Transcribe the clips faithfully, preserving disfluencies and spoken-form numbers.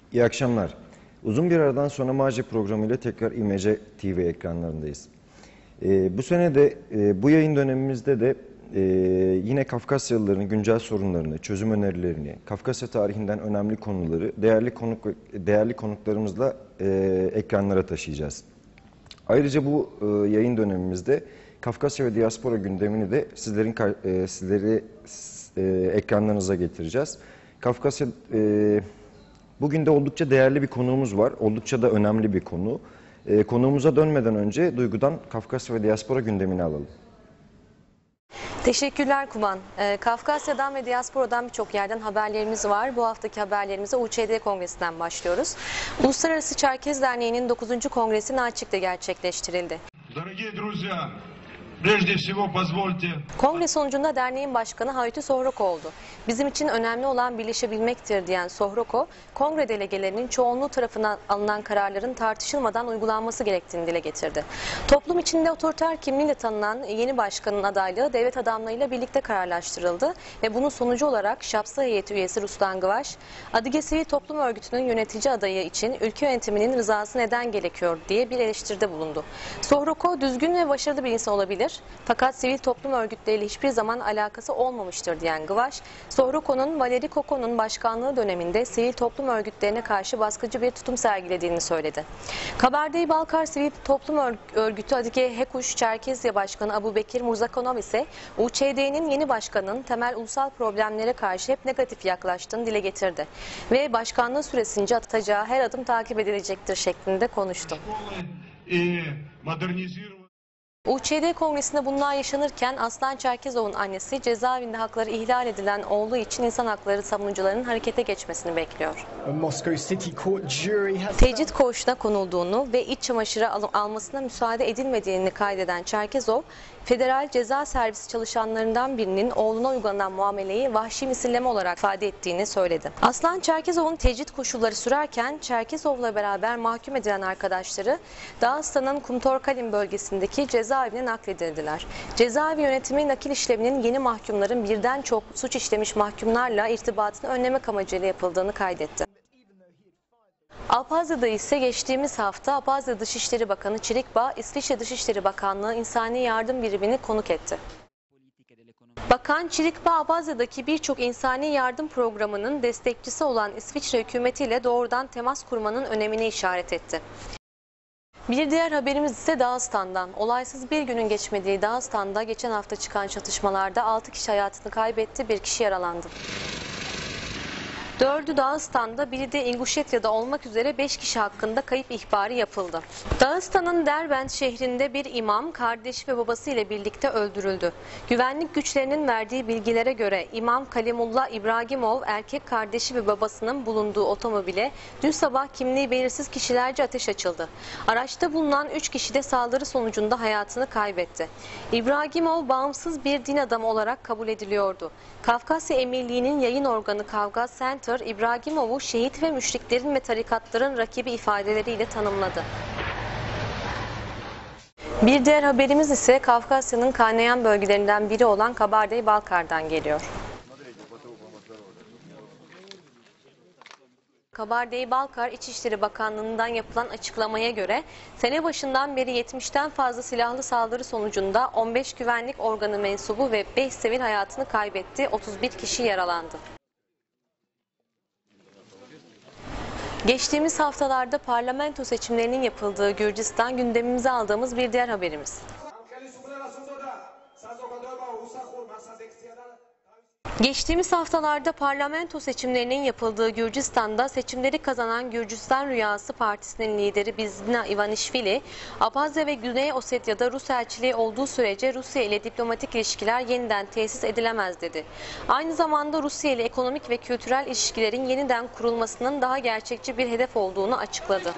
İyi akşamlar. Uzun bir aradan sonra Mace programıyla tekrar İmece T V ekranlarındayız. Ee, bu sene de e, bu yayın dönemimizde de e, yine Kafkasyalıların güncel sorunlarını, çözüm önerilerini, Kafkasya tarihinden önemli konuları değerli konuk değerli konuklarımızla e, ekranlara taşıyacağız. Ayrıca bu e, yayın dönemimizde Kafkasya ve diaspora gündemini de sizlerin e, sizleri e, ekranlarınıza getireceğiz. Kafkasya e, Bugün de oldukça değerli bir konuğumuz var. Oldukça da önemli bir konu. E, konuğumuza dönmeden önce Duygu'dan Kafkasya ve diaspora gündemini alalım. Teşekkürler Kuban. Ee, Kafkasya'dan ve diasporadan birçok yerden haberlerimiz var. Bu haftaki haberlerimize U Ç D Kongresi'nden başlıyoruz. Uluslararası Çerkez Derneği'nin dokuzuncu Kongresi Nalçik'te gerçekleştirildi. Kongre sonucunda derneğin başkanı Hayati Sohroko oldu. Bizim için önemli olan birleşebilmektir diyen Sohroko, kongre delegelerinin çoğunluğu tarafından alınan kararların tartışılmadan uygulanması gerektiğini dile getirdi. Toplum içinde otoriter kimliğiyle tanınan yeni başkanın adaylığı devlet adamlarıyla birlikte kararlaştırıldı ve bunun sonucu olarak Şapsı Heyeti üyesi Ruslan Gıvaş, Adige Sivil Toplum Örgütü'nün yönetici adayı için ülke yönetiminin rızası neden gerekiyor diye bir eleştiride bulundu. Sohroko düzgün ve başarılı bir insan olabilir. Fakat sivil toplum örgütleriyle hiçbir zaman alakası olmamıştır diyen Gıvaş, Sohroko'nun Valeri Koko'nun başkanlığı döneminde sivil toplum örgütlerine karşı baskıcı bir tutum sergilediğini söyledi. Kabardey-Balkar Sivil Toplum Örgütü Adige Hekuş Çerkezya Başkanı Abu Bekir Murzakonov ise U Ç D'nin yeni başkanının temel ulusal problemlere karşı hep negatif yaklaştığını dile getirdi ve başkanlığı süresince atacağı her adım takip edilecektir şeklinde konuştu. U Ç D Kongresi'nde bunlar yaşanırken Aslan Çerkezov'un annesi cezaevinde hakları ihlal edilen oğlu için insan hakları savunucularının harekete geçmesini bekliyor. Tecrit koğuşuna konulduğunu ve iç çamaşırı al almasına müsaade edilmediğini kaydeden Çerkezov, Federal Ceza Servisi çalışanlarından birinin oğluna uygulanan muameleyi vahşi misilleme olarak ifade ettiğini söyledi. Aslan Çerkezov'un tecrit koşulları sürerken Çerkezov'la beraber mahkum edilen arkadaşları Dağıstan'ın Kumtorkalim bölgesindeki cezaevine nakledildiler. Cezaevi yönetimi nakil işleminin yeni mahkumların birden çok suç işlemiş mahkumlarla irtibatını önlemek amacıyla yapıldığını kaydetti. Abhazya'da ise geçtiğimiz hafta Abhazya Dışişleri Bakanı Çirikba, İsviçre Dışişleri Bakanlığı İnsani Yardım Birimini konuk etti. Bakan Çirikba, Abhazya'daki birçok insani yardım programının destekçisi olan İsviçre hükümetiyle doğrudan temas kurmanın önemine işaret etti. Bir diğer haberimiz ise Dağıstan'dan. Olaysız bir günün geçmediği Dağıstan'da geçen hafta çıkan çatışmalarda altı kişi hayatını kaybetti, bir kişi yaralandı. Dördü Dağıstan'da, biri de İnguşetya'da olmak üzere beş kişi hakkında kayıp ihbarı yapıldı. Dağıstan'ın Derbent şehrinde bir imam, kardeşi ve babası ile birlikte öldürüldü. Güvenlik güçlerinin verdiği bilgilere göre İmam Kalimullah İbragimov, erkek kardeşi ve babasının bulunduğu otomobile dün sabah kimliği belirsiz kişilerce ateş açıldı. Araçta bulunan üç kişi de saldırı sonucunda hayatını kaybetti. İbragimov bağımsız bir din adamı olarak kabul ediliyordu. Kafkasya Emirliği'nin yayın organı Kavgaz Center, İbragimov'u şehit ve müşriklerin ve tarikatların rakibi ifadeleriyle tanımladı. Bir diğer haberimiz ise Kafkasya'nın kaynayan bölgelerinden biri olan Kabardey-Balkar'dan geliyor. Kabardey-Balkar İçişleri Bakanlığı'ndan yapılan açıklamaya göre sene başından beri yetmişten fazla silahlı saldırı sonucunda on beş güvenlik organı mensubu ve beş sivil hayatını kaybetti, otuz bir kişi yaralandı. Geçtiğimiz haftalarda parlamento seçimlerinin yapıldığı Gürcistan gündemimize aldığımız bir diğer haberimiz. Geçtiğimiz haftalarda parlamento seçimlerinin yapıldığı Gürcistan'da seçimleri kazanan Gürcistan Rüyası Partisi'nin lideri Bidzina Ivanishvili, Abhazya ve Güney Osetya'da Rus elçiliği olduğu sürece Rusya ile diplomatik ilişkiler yeniden tesis edilemez dedi. Aynı zamanda Rusya ile ekonomik ve kültürel ilişkilerin yeniden kurulmasının daha gerçekçi bir hedef olduğunu açıkladı.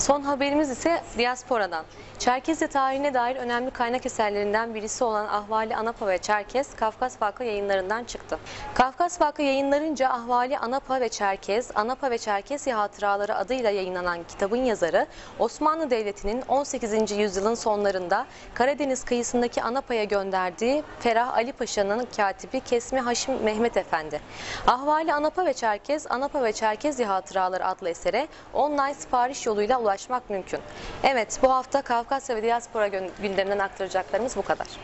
Son haberimiz ise diasporadan. Çerkezce tarihine dair önemli kaynak eserlerinden birisi olan Ahvali Anapa ve Çerkez, Kafkas Vakfı yayınlarından çıktı. Kafkas Vakfı yayınlarınca Ahvali Anapa ve Çerkez, Anapa ve Çerkezi Hatıraları adıyla yayınlanan kitabın yazarı, Osmanlı Devleti'nin on sekizinci yüzyılın sonlarında Karadeniz kıyısındaki Anapa'ya gönderdiği Ferah Ali Paşa'nın katibi Kesmi Haşim Mehmet Efendi. Ahvali Anapa ve Çerkez, Anapa ve Çerkezi Hatıraları adlı esere online sipariş yoluyla ulaşmak mümkün. Evet, bu hafta Kafkasya ve diaspora gündeminden aktaracaklarımız bu kadar.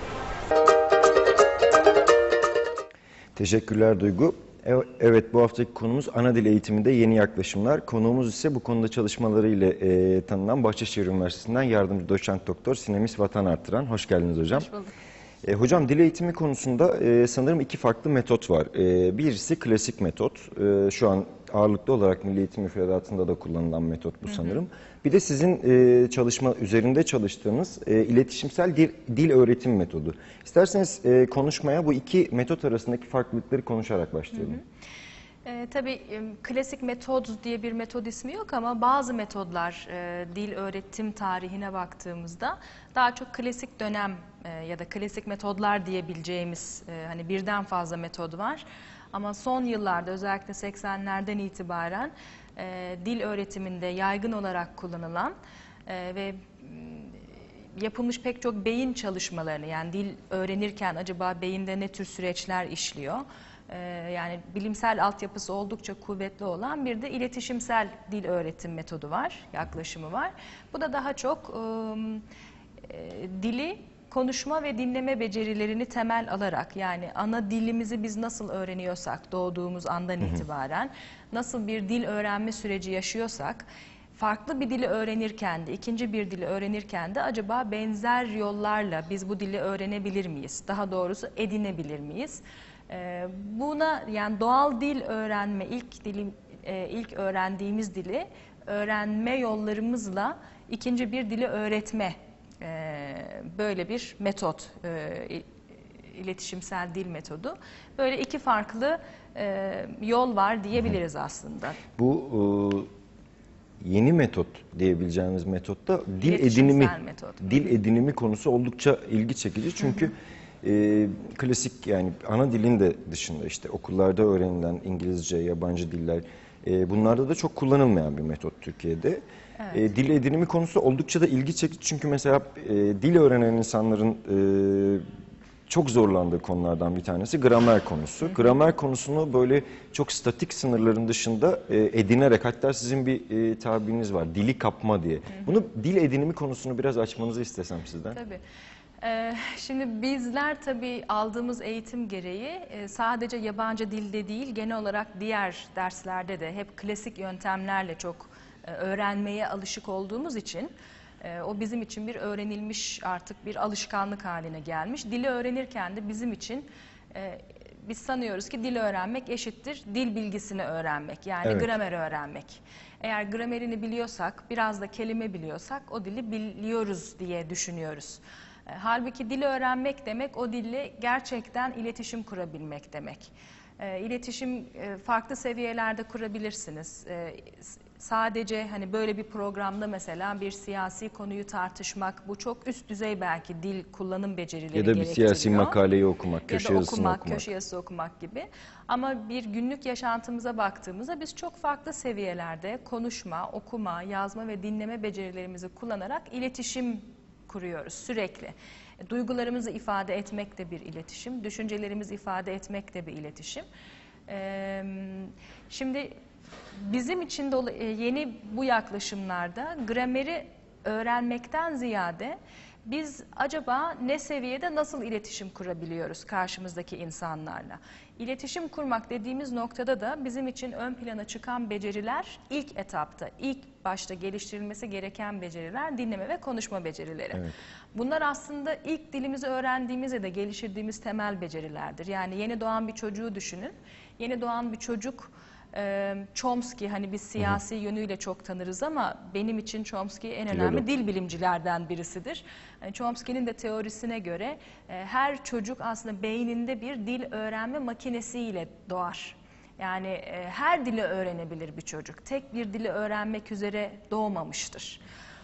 Teşekkürler Duygu. Evet, bu haftaki konumuz ana dil eğitiminde yeni yaklaşımlar. Konuğumuz ise bu konuda çalışmaları ile e, tanınan Bahçeşehir Üniversitesi'nden yardımcı doçent doktor Sinemis Vatan Artıran. Hoş geldiniz hocam. Hoş bulduk. E, hocam, dil eğitimi konusunda e, sanırım iki farklı metot var. E, birisi klasik metot. E, şu an ağırlıklı olarak Milli Eğitim Müfredatı'nda da kullanılan metot bu sanırım. Hı hı. Bir de sizin e, çalışma üzerinde çalıştığınız e, iletişimsel dil, dil öğretim metodu. İsterseniz e, konuşmaya bu iki metot arasındaki farklılıkları konuşarak başlayalım. Hı hı. E, tabii e, klasik metod diye bir metod ismi yok ama bazı metodlar e, dil öğretim tarihine baktığımızda daha çok klasik dönem e, ya da klasik metodlar diyebileceğimiz e, hani birden fazla metod var. Ama son yıllarda özellikle seksenlerden itibaren e, dil öğretiminde yaygın olarak kullanılan e, ve yapılmış pek çok beyin çalışmalarını, yani dil öğrenirken acaba beyinde ne tür süreçler işliyor? Yani bilimsel altyapısı oldukça kuvvetli olan bir de iletişimsel dil öğretim metodu var, yaklaşımı var. Bu da daha çok e, dili konuşma ve dinleme becerilerini temel alarak, yani ana dilimizi biz nasıl öğreniyorsak doğduğumuz andan itibaren, nasıl bir dil öğrenme süreci yaşıyorsak, farklı bir dili öğrenirken de, ikinci bir dili öğrenirken de acaba benzer yollarla biz bu dili öğrenebilir miyiz? Daha doğrusu edinebilir miyiz? Buna, yani doğal dil öğrenme, ilk dilim, ilk öğrendiğimiz dili öğrenme yollarımızla ikinci bir dili öğretme, böyle bir metot, iletişimsel dil metodu. Böyle iki farklı yol var diyebiliriz aslında. Bu yeni metot diyebileceğimiz metotta dil edinimi, metot. dil edinimi konusu oldukça ilgi çekici çünkü hı hı. E, klasik, yani ana dilin de dışında işte okullarda öğrenilen İngilizce, yabancı diller, e, bunlarda da çok kullanılmayan bir metot Türkiye'de. Evet. E, dil edinimi konusu oldukça da ilgi çekici çünkü mesela e, dil öğrenen insanların e, çok zorlandığı konulardan bir tanesi gramer konusu. Hı hı. Gramer konusunu böyle çok statik sınırların dışında e, edinerek, hatta sizin bir e, tabiriniz var, dili kapma diye. Hı hı. Bunu, dil edinimi konusunu biraz açmanızı istesem sizden. Tabii. Ee, şimdi bizler tabii aldığımız eğitim gereği sadece yabancı dilde değil, genel olarak diğer derslerde de hep klasik yöntemlerle çok öğrenmeye alışık olduğumuz için o bizim için bir öğrenilmiş, artık bir alışkanlık haline gelmiş. Dili öğrenirken de bizim için biz sanıyoruz ki dil öğrenmek eşittir dil bilgisini öğrenmek, yani evet. gramer öğrenmek. Eğer gramerini biliyorsak, biraz da kelime biliyorsak o dili biliyoruz diye düşünüyoruz. Halbuki dil öğrenmek demek, o dille gerçekten iletişim kurabilmek demek. İletişim farklı seviyelerde kurabilirsiniz. Sadece hani böyle bir programda mesela bir siyasi konuyu tartışmak, bu çok üst düzey belki dil kullanım becerileri gerektiriyor. Ya da bir siyasi makaleyi okumak, köşe yazısını okumak. okumak. Köşe yazısı okumak gibi. Ama bir günlük yaşantımıza baktığımızda biz çok farklı seviyelerde konuşma, okuma, yazma ve dinleme becerilerimizi kullanarak iletişim kuruyoruz sürekli. Duygularımızı ifade etmek de bir iletişim, düşüncelerimizi ifade etmek de bir iletişim. Ee, şimdi bizim için de yeni bu yaklaşımlarda grameri öğrenmekten ziyade biz acaba ne seviyede nasıl iletişim kurabiliyoruz karşımızdaki insanlarla? İletişim kurmak dediğimiz noktada da bizim için ön plana çıkan beceriler, ilk etapta, ilk başta geliştirilmesi gereken beceriler dinleme ve konuşma becerileri. Evet. Bunlar aslında ilk dilimizi öğrendiğimizde de geliştirdiğimiz temel becerilerdir. Yani yeni doğan bir çocuğu düşünün. Yeni doğan bir çocuk, Chomsky, hani biz siyasi yönüyle çok tanırız ama benim için Chomsky en önemli dil bilimcilerden birisidir. Chomsky'nin de teorisine göre her çocuk aslında beyninde bir dil öğrenme makinesiyle doğar. Yani e, her dili öğrenebilir bir çocuk. Tek bir dili öğrenmek üzere doğmamıştır.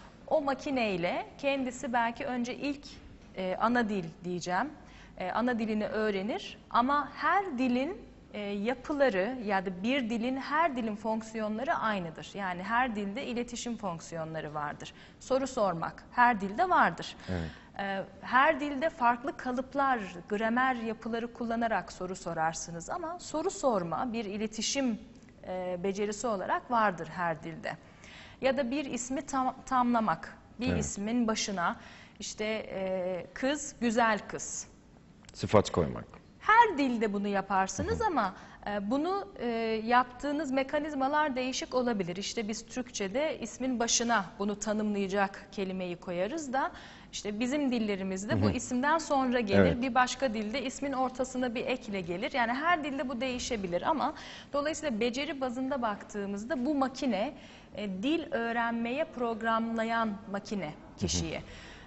O makineyle kendisi belki önce ilk e, ana dil diyeceğim, e, ana dilini öğrenir ama her dilin e, yapıları ya da bir dilin her dilin fonksiyonları aynıdır. Yani her dilde iletişim fonksiyonları vardır. Soru sormak her dilde vardır. Evet. E, her dilde farklı kalıplar, gramer yapıları kullanarak soru sorarsınız ama soru sorma bir iletişim e, becerisi olarak vardır her dilde. Ya da bir ismi tam, tamlamak, bir Evet. ismin başına işte e, kız, güzel kız. Sıfat koymak. Her dilde bunu yaparsınız ama e, bunu e, yaptığınız mekanizmalar değişik olabilir. İşte biz Türkçe'de ismin başına bunu tanımlayacak kelimeyi koyarız da işte bizim dillerimizde bu isimden sonra gelir. Evet. Bir başka dilde ismin ortasına bir ekle gelir. Yani her dilde bu değişebilir ama dolayısıyla beceri bazında baktığımızda bu makine e, dil öğrenmeye programlayan makine kişiyi.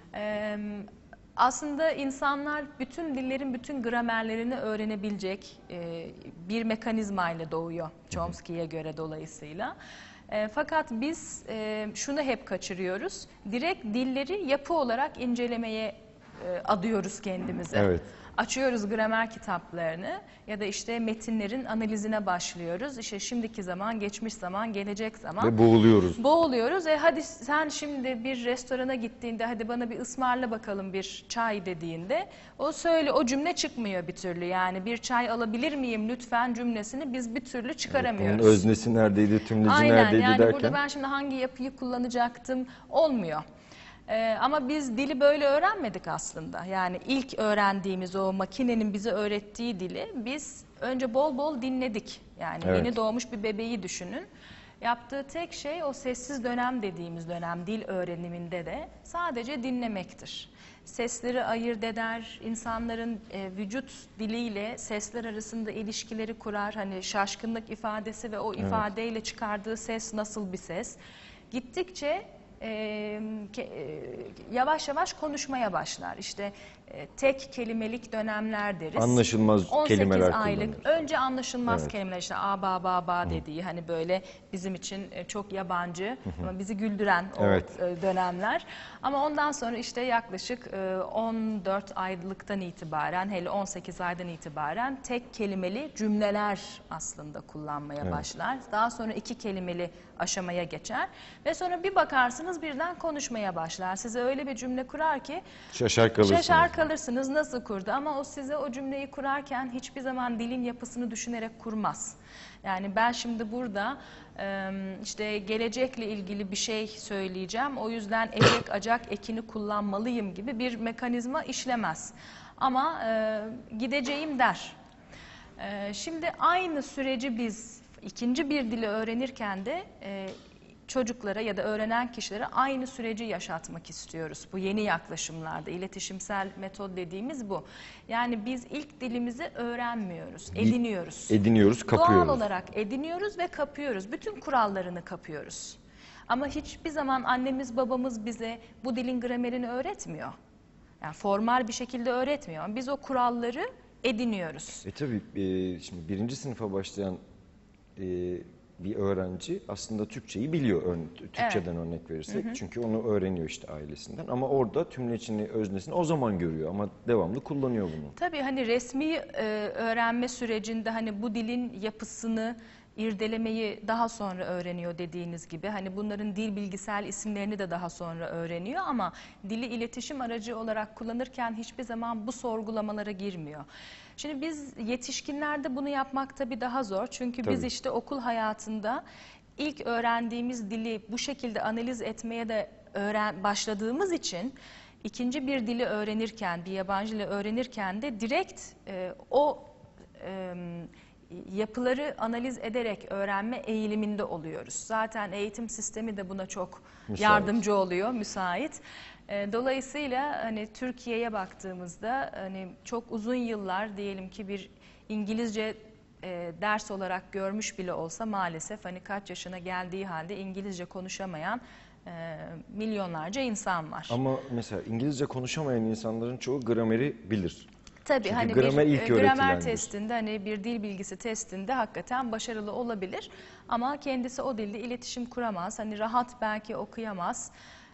E, Aslında insanlar bütün dillerin bütün gramerlerini öğrenebilecek e, bir mekanizmayla doğuyor Chomsky'ye göre dolayısıyla. E, fakat biz e, şunu hep kaçırıyoruz. Direkt dilleri yapı olarak incelemeye e, adıyoruz kendimize. Evet. Açıyoruz gramer kitaplarını ya da işte metinlerin analizine başlıyoruz. İşte şimdiki zaman, geçmiş zaman, gelecek zaman. Ve boğuluyoruz. Boğuluyoruz. E hadi sen şimdi bir restorana gittiğinde hadi bana bir ısmarla bakalım bir çay dediğinde o söyle o cümle çıkmıyor bir türlü. Yani bir çay alabilir miyim lütfen cümlesini biz bir türlü çıkaramıyoruz. Bunun öznesi neredeydi, tümleci Aynen, neredeydi yani derken. burada ben şimdi hangi yapıyı kullanacaktım olmuyor. Ee, ama biz dili böyle öğrenmedik aslında. Yani ilk öğrendiğimiz o makinenin bize öğrettiği dili biz önce bol bol dinledik. Yani Evet. yeni doğmuş bir bebeği düşünün. Yaptığı tek şey o sessiz dönem dediğimiz dönem dil öğreniminde de sadece dinlemektir. Sesleri ayırt eder, insanların e, vücut diliyle sesler arasında ilişkileri kurar. Hani şaşkınlık ifadesi ve o ifadeyle çıkardığı ses nasıl bir ses. Gittikçe e, ke, e, yavaş yavaş konuşmaya başlar. İşte e, tek kelimelik dönemler deriz. Anlaşılmaz on sekiz kelimeler aylık kullanır. önce anlaşılmaz Evet. kelimeler işte a ba ba ba dediği hani böyle bizim için e, çok yabancı ama bizi güldüren o Evet. e, dönemler. Ama ondan sonra işte yaklaşık e, on dört aylıktan itibaren hele on sekiz aydan itibaren tek kelimeli cümleler aslında kullanmaya Evet. başlar. Daha sonra iki kelimeli aşamaya geçer ve sonra bir bakarsınız birden konuşmaya başlar. Size öyle bir cümle kurar ki Şaşar kalırsınız. şaşar kalırsınız nasıl kurdu ama o size o cümleyi kurarken hiçbir zaman dilin yapısını düşünerek kurmaz. Yani ben şimdi burada e, işte gelecekle ilgili bir şey söyleyeceğim. O yüzden ecek acak ekini kullanmalıyım gibi bir mekanizma işlemez. Ama e, gideceğim der. E, şimdi aynı süreci biz ikinci bir dili öğrenirken de e, çocuklara ya da öğrenen kişilere aynı süreci yaşatmak istiyoruz. Bu yeni yaklaşımlarda iletişimsel metot dediğimiz bu. Yani biz ilk dilimizi öğrenmiyoruz, ediniyoruz. Ediniyoruz, kapıyoruz. Doğal olarak ediniyoruz ve kapıyoruz. Bütün kurallarını kapıyoruz. Ama hiçbir zaman annemiz babamız bize bu dilin gramerini öğretmiyor. Yani formal bir şekilde öğretmiyor. Biz o kuralları ediniyoruz. E tabii e, şimdi birinci sınıfa başlayan e, bir öğrenci aslında Türkçeyi biliyor, ör- Türkçeden örnek verirsek. Çünkü onu öğreniyor işte ailesinden. Ama orada tümlecini, öznesini o zaman görüyor ama devamlı kullanıyor bunu. Tabii hani resmi e, öğrenme sürecinde hani bu dilin yapısını irdelemeyi daha sonra öğreniyor dediğiniz gibi. Hani bunların dil bilgisel isimlerini de daha sonra öğreniyor ama dili iletişim aracı olarak kullanırken hiçbir zaman bu sorgulamalara girmiyor. Şimdi biz yetişkinlerde bunu yapmak tabii daha zor. Çünkü biz Tabii. işte okul hayatında ilk öğrendiğimiz dili bu şekilde analiz etmeye de öğren başladığımız için ikinci bir dili öğrenirken, bir yabancı dili öğrenirken de direkt e, o e, yapıları analiz ederek öğrenme eğiliminde oluyoruz. Zaten eğitim sistemi de buna çok Müsait. yardımcı oluyor, müsait. E, Dolayısıyla hani Türkiye'ye baktığımızda hani çok uzun yıllar diyelim ki bir İngilizce e, ders olarak görmüş bile olsa maalesef hani kaç yaşına geldiği halde İngilizce konuşamayan e, milyonlarca insan var. Ama mesela İngilizce konuşamayan insanların çoğu grameri bilir. Tabii Çünkü hani gramer bir ilk e, gramer öğretilendir. testinde, hani bir dil bilgisi testinde hakikaten başarılı olabilir ama kendisi o dilde iletişim kuramaz. Hani rahat belki okuyamaz,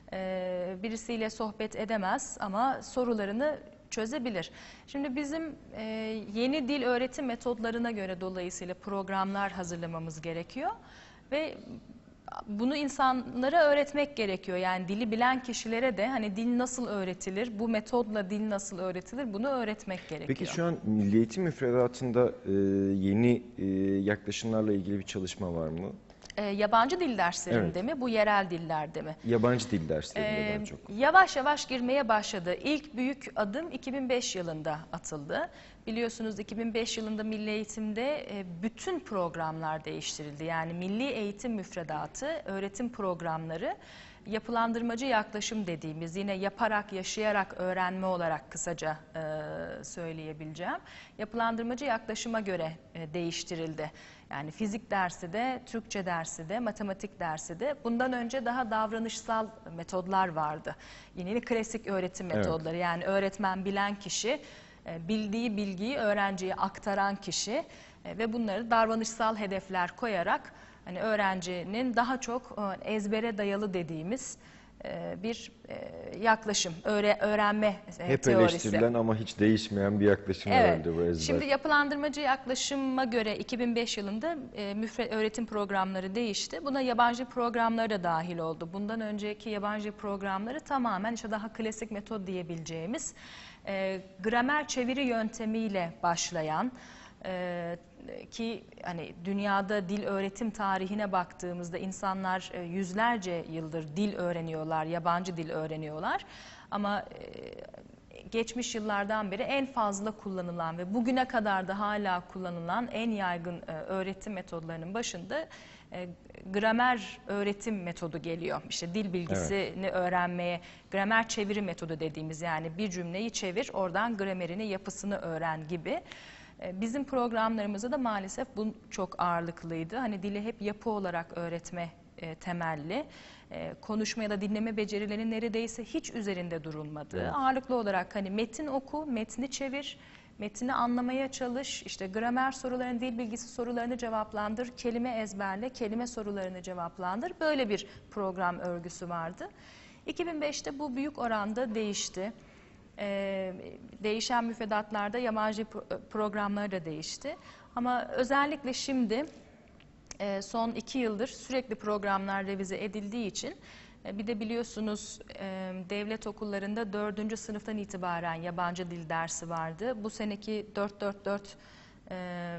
e, birisiyle sohbet edemez ama sorularını çözebilir. Şimdi bizim e, yeni dil öğretim metodlarına göre dolayısıyla programlar hazırlamamız gerekiyor ve bunu insanlara öğretmek gerekiyor. Yani dili bilen kişilere de hani dil nasıl öğretilir, bu metodla dil nasıl öğretilir, bunu öğretmek gerekiyor. Peki şu an Milli Eğitim müfredatında e, yeni e, yaklaşımlarla ilgili bir çalışma var mı? E, yabancı dil derslerinde Evet. mi, bu yerel dillerde mi? Yabancı dil derslerinde Ee, daha çok. Yavaş yavaş girmeye başladı. İlk büyük adım iki bin beş yılında atıldı. Biliyorsunuz iki bin beş yılında Milli Eğitim'de e, bütün programlar değiştirildi. Yani Milli Eğitim Müfredatı, öğretim programları, yapılandırmacı yaklaşım dediğimiz, yine yaparak, yaşayarak öğrenme olarak kısaca e, söyleyebileceğim. Yapılandırmacı yaklaşıma göre e, değiştirildi. Yani fizik dersi de, Türkçe dersi de, matematik dersi de. Bundan önce daha davranışsal metodlar vardı. Yine klasik öğretim metodları. Evet. Yani öğretmen bilen kişi, bildiği bilgiyi öğrenciye aktaran kişi ve bunları davranışsal hedefler koyarak hani öğrencinin daha çok ezbere dayalı dediğimiz bir yaklaşım, öğre, öğrenme Hep teorisi. Hep eleştirilen ama hiç değişmeyen bir yaklaşım evet. herhalde bu ezber. Şimdi yapılandırmacı yaklaşıma göre iki bin beş yılında e, müfre, öğretim programları değişti. Buna yabancı programları da dahil oldu. Bundan önceki yabancı programları tamamen işte daha klasik metot diyebileceğimiz e, gramer çeviri yöntemiyle başlayan, Ee, ki hani dünyada dil öğretim tarihine baktığımızda insanlar e, yüzlerce yıldır dil öğreniyorlar, yabancı dil öğreniyorlar. Ama e, geçmiş yıllardan beri en fazla kullanılan ve bugüne kadar da hala kullanılan en yaygın e, öğretim metodlarının başında e, gramer öğretim metodu geliyor. İşte dil bilgisini evet. öğrenmeye, gramer çeviri metodu dediğimiz, yani bir cümleyi çevir, oradan gramerini, yapısını öğren gibi. Bizim programlarımızda da maalesef bu çok ağırlıklıydı. Hani dili hep yapı olarak öğretme e, temelli. E, konuşma ya da dinleme becerilerinin neredeyse hiç üzerinde durulmadığı. Evet. Ağırlıklı olarak hani metin oku, metni çevir, metni anlamaya çalış, işte gramer sorularını, dil bilgisi sorularını cevaplandır, kelime ezberle, kelime sorularını cevaplandır. Böyle bir program örgüsü vardı. iki bin beşte bu büyük oranda değişti. Ee, değişen müfredatlarda yabancı programları da değişti. Ama özellikle şimdi e, son iki yıldır sürekli programlar revize edildiği için e, bir de biliyorsunuz e, devlet okullarında dördüncü sınıftan itibaren yabancı dil dersi vardı. Bu seneki dört dört dört e,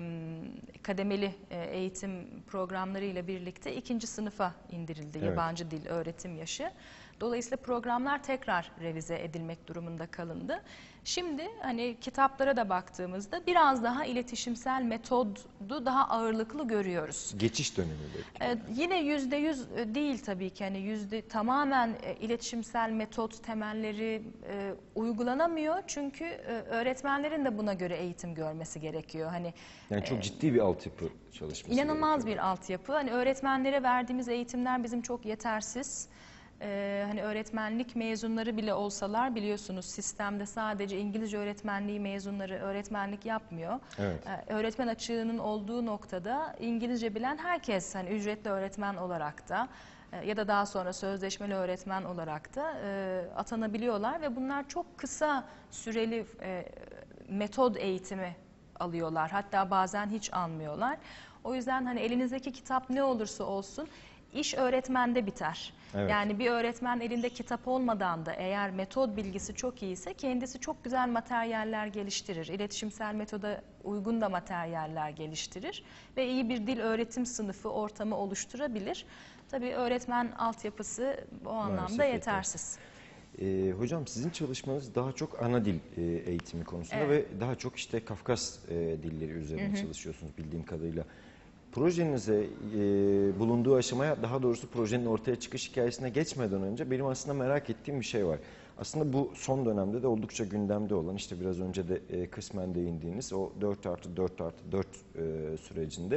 kademeli e, eğitim programları ile birlikte ikinci sınıfa indirildi evet. yabancı dil öğretim yaşı. Dolayısıyla programlar tekrar revize edilmek durumunda kalındı. Şimdi hani kitaplara da baktığımızda biraz daha iletişimsel metodu daha ağırlıklı görüyoruz. Geçiş dönemi belki. Ee, yine yüzde yüz değil tabii ki, hani yüzde tamamen e, iletişimsel metot temelleri e, uygulanamıyor. Çünkü e, öğretmenlerin de buna göre eğitim görmesi gerekiyor. Hani yani çok e, ciddi bir altyapı çalışması. İnanılmaz gerekiyor. Bir altyapı. Hani öğretmenlere verdiğimiz eğitimler bizim çok yetersiz. Ee, hani öğretmenlik mezunları bile olsalar, biliyorsunuz sistemde sadece İngilizce öğretmenliği mezunları öğretmenlik yapmıyor. Evet. Ee, öğretmen açığının olduğu noktada İngilizce bilen herkes hani ücretli öğretmen olarak da e, ya da daha sonra sözleşmeli öğretmen olarak da e, atanabiliyorlar ve bunlar çok kısa süreli e, metod eğitimi alıyorlar. Hatta bazen hiç almıyorlar. O yüzden hani elinizdeki kitap ne olursa olsun iş öğretmende biter. Evet. Yani bir öğretmen elinde kitap olmadan da eğer metod bilgisi çok iyiyse kendisi çok güzel materyaller geliştirir. İletişimsel metoda uygun da materyaller geliştirir ve iyi bir dil öğretim sınıfı ortamı oluşturabilir. Tabii öğretmen altyapısı bu anlamda maalesef yetersiz. Ee, hocam sizin çalışmanız daha çok ana dil e, eğitimi konusunda evet. ve daha çok işte Kafkas e, dilleri üzerine hı hı. çalışıyorsunuz bildiğim kadarıyla. Projenize e, bulunduğu aşamaya, daha doğrusu projenin ortaya çıkış hikayesine geçmeden önce benim aslında merak ettiğim bir şey var. Aslında bu son dönemde de oldukça gündemde olan, işte biraz önce de e, kısmen değindiğiniz o dört artı dört artı dört e, sürecinde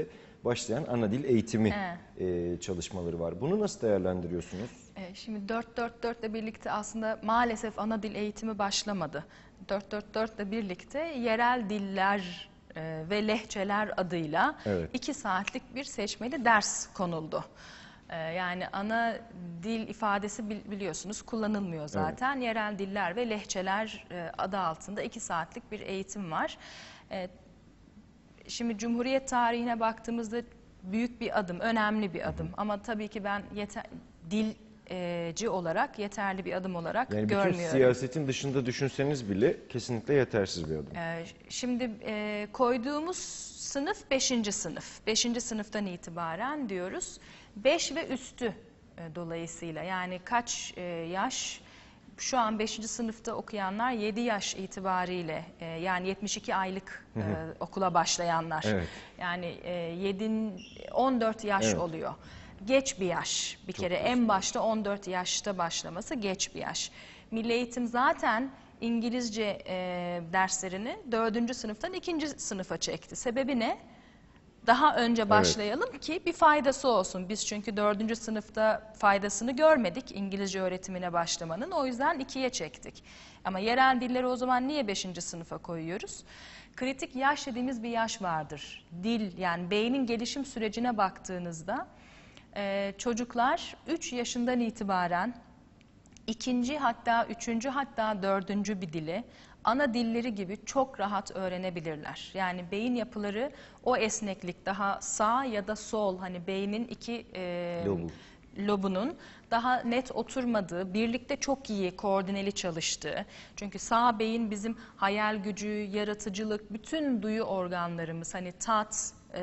başlayan ana dil eğitimi Evet. e, çalışmaları var. Bunu nasıl değerlendiriyorsunuz? E, Şimdi dört dört dört ile birlikte aslında maalesef ana dil eğitimi başlamadı. dört dört dört ile birlikte yerel diller e, ve lehçeler adıyla Evet. iki saatlik bir seçmeli ders konuldu. E, Yani ana dil ifadesi bil- biliyorsunuz kullanılmıyor zaten. Yerel diller ve lehçeler e, adı altında iki saatlik bir eğitim var. E, Şimdi Cumhuriyet tarihine baktığımızda büyük bir adım, önemli bir adım. Ama tabii ki ben yeter, dilci olarak yeterli bir adım olarak Yani bütün görmüyorum. siyasetin dışında düşünseniz bile kesinlikle yetersiz bir adım. Ee, Şimdi e, koyduğumuz sınıf beşinci sınıf. Beşinci sınıftan itibaren diyoruz. Beş ve üstü e, dolayısıyla yani kaç e, yaş? Şu an beşinci sınıfta okuyanlar yedi yaş itibariyle e, yani yetmiş iki aylık e, okula başlayanlar. Evet. Yani e, yedi on dört yaş Evet. oluyor. Geç bir yaş. Bir kere en başta on dört yaşta başlaması geç bir yaş. Milli Eğitim zaten İngilizce e, derslerini dördüncü sınıftan ikinci sınıfa çekti. Sebebi ne? Daha önce başlayalım ki bir faydası olsun. Biz çünkü dördüncü sınıfta faydasını görmedik İngilizce öğretimine başlamanın. O yüzden ikiye çektik. Ama yerel dilleri o zaman niye beşinci sınıfa koyuyoruz? Kritik yaş dediğimiz bir yaş vardır. Dil yani beynin gelişim sürecine baktığınızda e, çocuklar üç yaşından itibaren ikinci hatta üçüncü hatta dördüncü bir dili ana dilleri gibi çok rahat öğrenebilirler. Yani beyin yapıları o esneklik daha sağ ya da sol hani beynin iki e, Lobu. lobunun daha net oturmadığı, birlikte çok iyi koordineli çalıştığı. Çünkü sağ beyin bizim hayal gücü, yaratıcılık, bütün duyu organlarımız hani tat, e,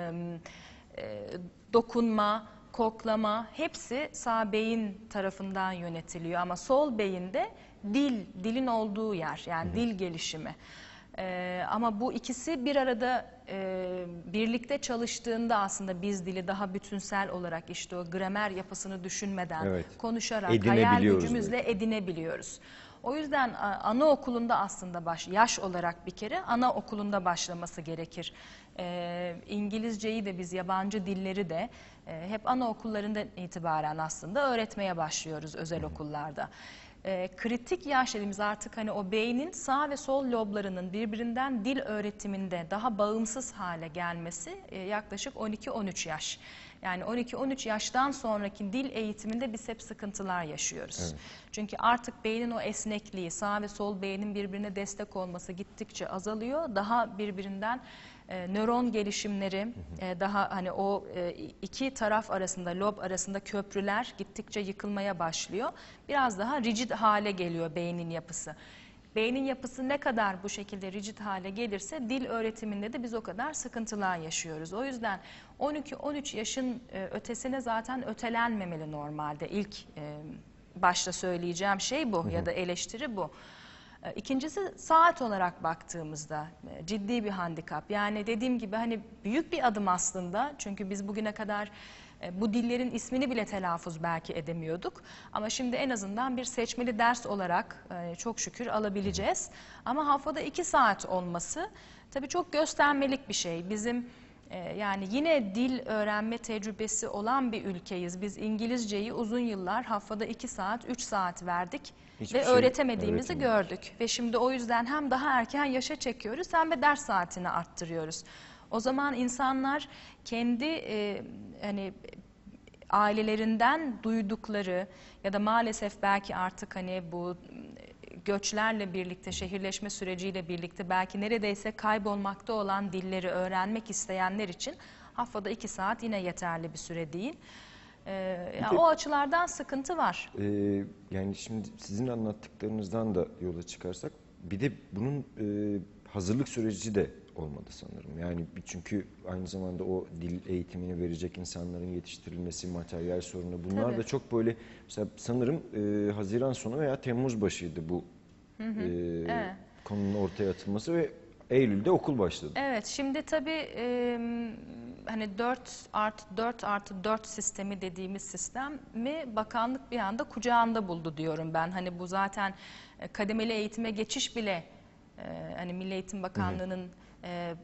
e, dokunma, koklama hepsi sağ beyin tarafından yönetiliyor ama sol beyinde dil, dilin olduğu yer yani dil gelişimi. Ee, ama bu ikisi bir arada e, birlikte çalıştığında aslında biz dili daha bütünsel olarak işte o gramer yapısını düşünmeden Evet. konuşarak hayal Edinebiliyoruz gücümüzle edinebiliyoruz. O yüzden a- anaokulunda aslında baş, yaş olarak bir kere anaokulunda başlaması gerekir. Ee, İngilizceyi de biz yabancı dilleri de e, hep anaokullarından itibaren aslında öğretmeye başlıyoruz özel okullarda. E, kritik yaş dediğimiz artık hani o beynin sağ ve sol loblarının birbirinden dil öğretiminde daha bağımsız hale gelmesi e, yaklaşık on iki on üç yaş. Yani on iki on üç yaştan sonraki dil eğitiminde biz hep sıkıntılar yaşıyoruz. Evet. Çünkü artık beynin o esnekliği, sağ ve sol beynin birbirine destek olması gittikçe azalıyor. Daha birbirinden e, nöron gelişimleri, e, daha hani o e, iki taraf arasında, lob arasında köprüler gittikçe yıkılmaya başlıyor. Biraz daha rigid hale geliyor beynin yapısı. Beynin yapısı ne kadar bu şekilde rigid hale gelirse dil öğretiminde de biz o kadar sıkıntılar yaşıyoruz. O yüzden on iki on üç yaşın e, ötesine zaten ötelenmemeli normalde. İlk e, başta söyleyeceğim şey bu ya da eleştiri bu. E, İkincisi saat olarak baktığımızda e, ciddi bir handikap. Yani dediğim gibi hani büyük bir adım aslında. Çünkü biz bugüne kadar e, bu dillerin ismini bile telaffuz belki edemiyorduk. Ama şimdi en azından bir seçmeli ders olarak e, çok şükür alabileceğiz. Ama haftada iki saat olması tabii çok göstermelik bir şey. Bizim e, yani yine dil öğrenme tecrübesi olan bir ülkeyiz. Biz İngilizceyi uzun yıllar haftada iki saat, üç saat verdik. Hiçbir Ve şey öğretemediğimizi öğretemedik. gördük. Ve şimdi o yüzden hem daha erken yaşa çekiyoruz hem de ders saatini arttırıyoruz. O zaman insanlar kendi e, hani ailelerinden duydukları ya da maalesef belki artık hani bu göçlerle birlikte, şehirleşme süreciyle birlikte belki neredeyse kaybolmakta olan dilleri öğrenmek isteyenler için haftada iki saat yine yeterli bir süre değil. Ee, yani de- o açılardan sıkıntı var. Ee, yani şimdi sizin anlattıklarınızdan da yola çıkarsak bir de bunun e, hazırlık süreci de olmadı sanırım. Yani bir- çünkü aynı zamanda o dil eğitimini verecek insanların yetiştirilmesi, materyal sorunu bunlar Tabii. da çok böyle mesela sanırım e, Haziran sonu veya Temmuz başıydı bu e, evet. konunun ortaya atılması ve Eylül'de okul başladı. Evet, şimdi tabii e, hani dört artı dört artı dört sistemi dediğimiz sistemi bakanlık bir anda kucağında buldu diyorum ben. Hani bu zaten e, kademeli eğitime geçiş bile e, hani Milli Eğitim Bakanlığı'nın e,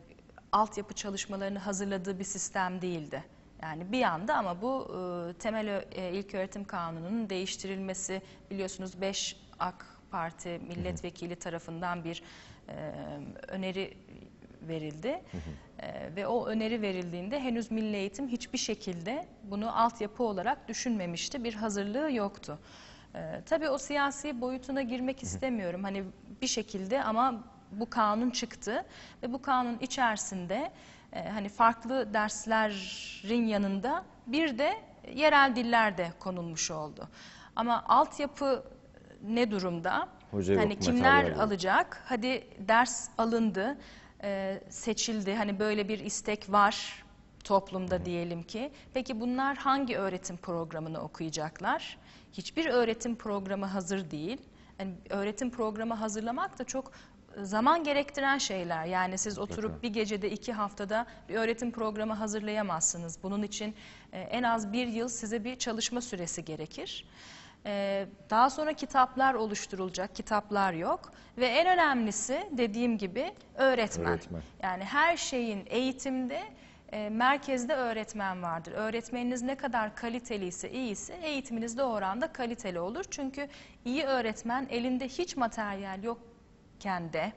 altyapı çalışmalarını hazırladığı bir sistem değildi. Yani bir anda ama bu e, temel e, ilköğretim kanununun değiştirilmesi, biliyorsunuz beş AK Parti milletvekili tarafından bir e, öneri verildi. Hı hı. E, ve o öneri verildiğinde henüz Milli Eğitim hiçbir şekilde bunu altyapı olarak düşünmemişti. Bir hazırlığı yoktu. E, tabii o siyasi boyutuna girmek istemiyorum. Hani bir şekilde ama bu kanun çıktı ve bu kanun içerisinde e, hani farklı derslerin yanında bir de yerel diller de konulmuş oldu. Ama altyapı ne durumda? Hoca hani yok, kimler materyal alacak? Hadi ders alındı, e, seçildi. Hani böyle bir istek var toplumda, hı, diyelim ki. Peki bunlar hangi öğretim programını okuyacaklar? Hiçbir öğretim programı hazır değil. Yani öğretim programı hazırlamak da çok zaman gerektiren şeyler. Yani siz oturup bir gecede, iki haftada bir öğretim programı hazırlayamazsınız. Bunun için e, en az bir yıl size bir çalışma süresi gerekir. E, daha sonra kitaplar oluşturulacak, kitaplar yok. Ve en önemlisi dediğim gibi öğretmen. öğretmen. Yani her şeyin eğitimde e, merkezde öğretmen vardır. Öğretmeniniz ne kadar kaliteliyse, iyiyse eğitiminiz de o oranda kaliteli olur. Çünkü iyi öğretmen elinde hiç materyal yok de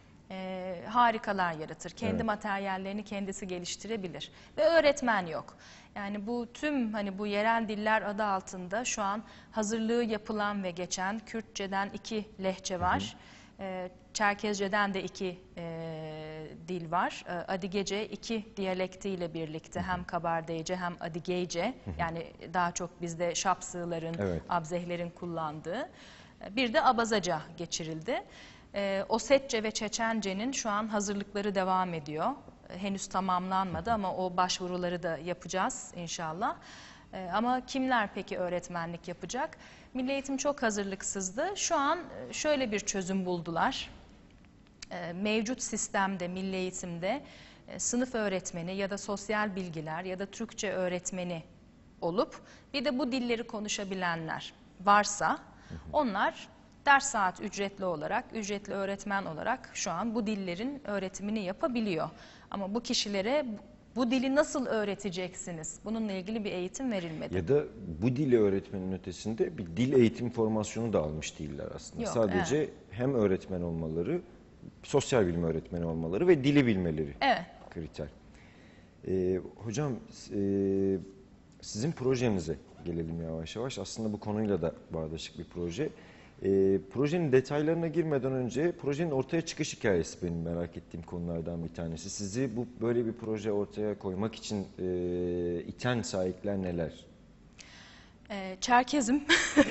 e, harikalar yaratır. Kendi, evet, materyallerini kendisi geliştirebilir. Ve öğretmen yok. Yani bu tüm hani bu yerel diller adı altında şu an hazırlığı yapılan ve geçen Kürtçeden iki lehçe var. Hı hı. E, Çerkezce'den de iki e, dil var. E, Adigece iki diyalektiyle birlikte, hı hı, hem Kabardeyce hem Adigeyce, hı hı, yani daha çok bizde Şapsığların, evet, Abzehlerin kullandığı. Bir de Abazaca geçirildi. Ee, Osetçe ve Çeçence'nin şu an hazırlıkları devam ediyor. Ee, henüz tamamlanmadı ama o başvuruları da yapacağız inşallah. Ee, ama kimler peki öğretmenlik yapacak? Milli Eğitim çok hazırlıksızdı. Şu an şöyle bir çözüm buldular. Ee, mevcut sistemde, Milli Eğitim'de e, sınıf öğretmeni ya da sosyal bilgiler ya da Türkçe öğretmeni olup bir de bu dilleri konuşabilenler varsa onlar ders saat ücretli olarak, ücretli öğretmen olarak şu an bu dillerin öğretimini yapabiliyor. Ama bu kişilere bu dili nasıl öğreteceksiniz? Bununla ilgili bir eğitim verilmedi. Ya da bu dili öğretmenin ötesinde bir dil eğitim formasyonu da almış değiller aslında. Yok, sadece evet, hem öğretmen olmaları, sosyal bilim öğretmeni olmaları ve dili bilmeleri, evet, kriter. Ee, hocam, e, sizin projenize gelelim yavaş yavaş. Aslında bu konuyla da bağdaşık bir proje. E, projenin detaylarına girmeden önce projenin ortaya çıkış hikayesi benim merak ettiğim konulardan bir tanesi. Sizi bu böyle bir proje ortaya koymak için e, iten sahipler neler? E, Çerkezim.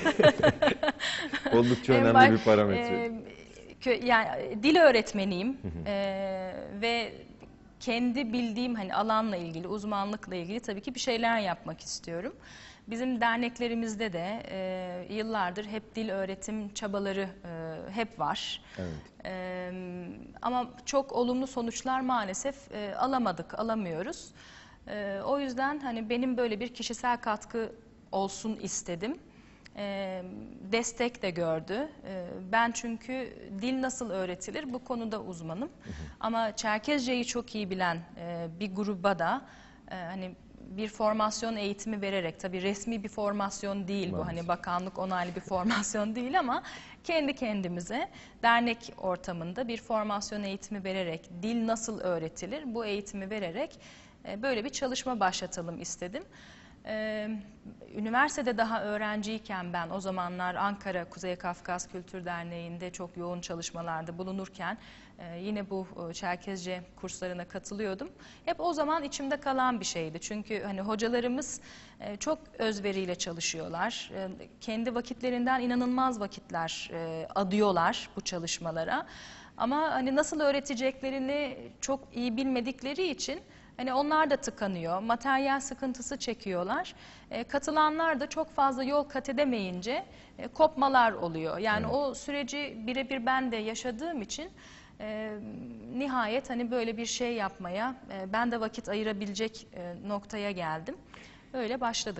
Oldukça önemli baş, bir parametre. E, kö, yani dil öğretmeniyim e, ve kendi bildiğim hani alanla ilgili, uzmanlıkla ilgili tabii ki bir şeyler yapmak istiyorum. Bizim derneklerimizde de e, yıllardır hep dil öğretim çabaları e, hep var. Evet. E, ama çok olumlu sonuçlar maalesef e, alamadık, alamıyoruz. E, o yüzden hani benim böyle bir kişisel katkı olsun istedim. E, destek de gördü. E, ben çünkü dil nasıl öğretilir bu konuda uzmanım. Hı hı. Ama Çerkezce'yi çok iyi bilen e, bir gruba da e, hani bir formasyon eğitimi vererek, tabii resmi bir formasyon değil bu, maalesef, hani bakanlık onaylı bir formasyon değil ama kendi kendimize dernek ortamında bir formasyon eğitimi vererek, dil nasıl öğretilir bu eğitimi vererek e, böyle bir çalışma başlatalım istedim. Ee, üniversitede daha öğrenciyken ben o zamanlar Ankara Kuzey Kafkas Kültür Derneği'nde çok yoğun çalışmalarda bulunurken e, yine bu e, Çerkezce kurslarına katılıyordum. Hep o zaman içimde kalan bir şeydi. Çünkü hani hocalarımız e, çok özveriyle çalışıyorlar. E, kendi vakitlerinden inanılmaz vakitler e, adıyorlar bu çalışmalara. Ama hani nasıl öğreteceklerini çok iyi bilmedikleri için hani onlar da tıkanıyor, materyal sıkıntısı çekiyorlar. E, katılanlar da çok fazla yol kat edemeyince e, kopmalar oluyor. Yani evet, o süreci birebir ben de yaşadığım için e, nihayet hani böyle bir şey yapmaya e, ben de vakit ayırabilecek e, noktaya geldim. Öyle başladık.